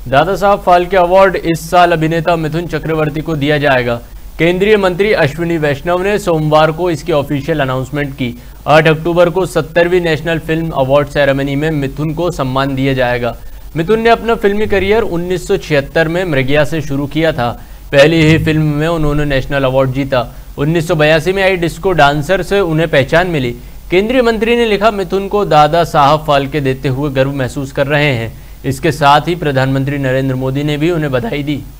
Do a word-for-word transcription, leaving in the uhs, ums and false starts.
Dada Saheb Phalke award इस साल अभिनेता मिथुन चक्रवर्ती को दिया जाएगा। केंद्रीय मंत्री अश्विनी वैष्णव ने सोमवार को इसकी ऑफिशियल अनाउंसमेंट की। आठ अक्टूबर को सत्तरवीं नेशनल फिल्म अवार्ड सेरेमनी में मिथुन को सम्मान दिया जाएगा। मिथुन ने अपना फिल्मी करियर उन्नीस सौ छिहत्तर में मृगया से शुरू किया था। पहली ही फिल्म में उन्होंने नेशनल अवार्ड जीता। उन्नीस सौ बयासी में आई डिस्को डांसर से उन्हें पहचान मिली। केंद्रीय मंत्री ने लिखा, मिथुन को दादा साहब फाल्के देते हुए गर्व महसूस कर रहे हैं। इसके साथ ही प्रधानमंत्री नरेंद्र मोदी ने भी उन्हें बधाई दी।